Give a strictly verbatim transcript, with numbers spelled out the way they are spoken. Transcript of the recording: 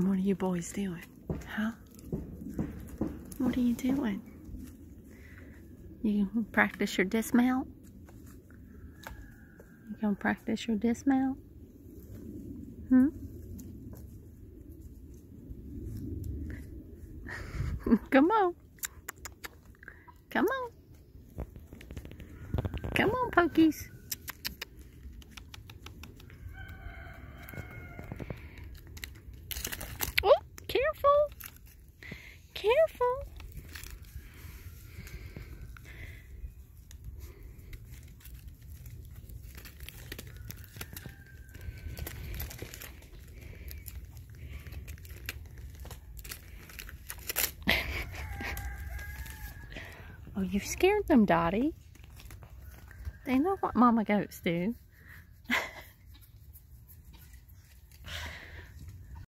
What are you boys doing? Huh? What are you doing? You practice your dismount? You gonna practice your dismount? Hmm? Come on. Come on. Come on, Pokies. Oh, careful. Careful. Oh, you scared them, Dottie. They know what mama goats do.